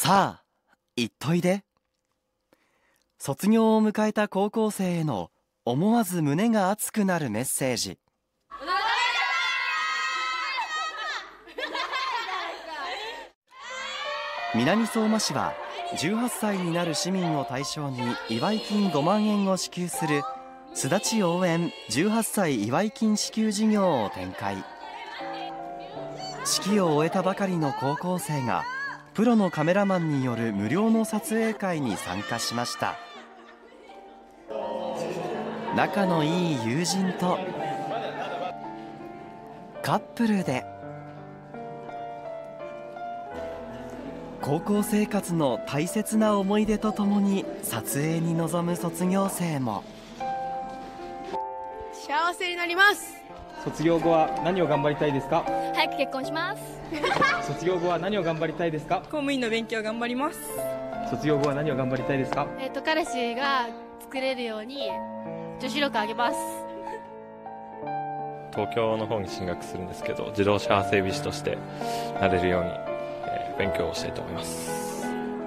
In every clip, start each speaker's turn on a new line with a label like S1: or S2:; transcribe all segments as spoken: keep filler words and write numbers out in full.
S1: さあ行っといで。卒業を迎えた高校生への思わず胸が熱くなるメッセージ。南相馬市はじゅうはっさいになる市民を対象に祝い金ごまんえんを支給するすだち応援じゅうはっさい祝い金支給事業を展開。式を終えたばかりの高校生がプロのカメラマンによる無料の撮影会に参加しました。仲のいい友人とカップルで高校生活の大切な思い出とともに撮影に臨む卒業生も。
S2: 幸せになります。
S3: 卒業後は何を頑張りたいですか？
S4: 早く結婚します。
S3: 卒業後は何を頑張りたいですか？
S5: 公務員の勉強頑張ります。
S3: 卒業後は何を頑張りたいですか？
S2: えっと彼氏が作れるように女子力上げます。
S6: 東京の方に進学するんですけど、自動車整備士としてなれるように、えー、勉強をしたいと思います。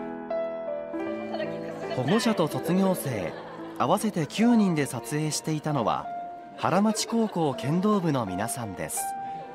S1: 保護者と卒業生合わせてきゅうにんで撮影していたのは原町高校剣道部の皆さんです。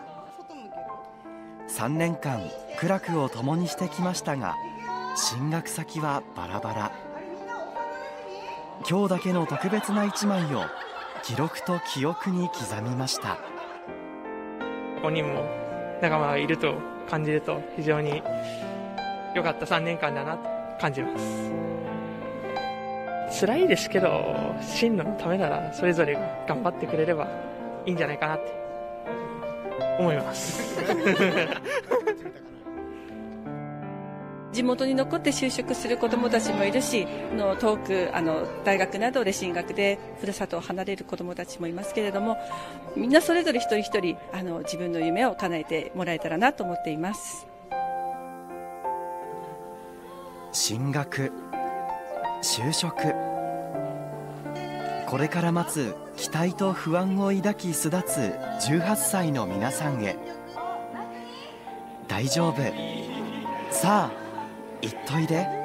S1: さんねんかん苦楽を共にしてきましたが、進学先はバラバラ。今日だけの特別ないちまいを記録と記憶に刻みました。
S7: ここにも仲間がいると感じると非常に良かったさんねんかんだなと感じます。辛いですけど、進路のためならそれぞれ頑張ってくれればいいんじゃないかなって思います
S5: 地元に残って就職する子どもたちもいるし、の遠くあの大学などで進学でふるさとを離れる子どもたちもいますけれども、みんなそれぞれ一人一人あの自分の夢を叶えてもらえたらなと思っています。
S1: 進学、就職、これから待つ期待と不安を抱き巣立つじゅうはっさいの皆さんへ、大丈夫、さあ行っといで。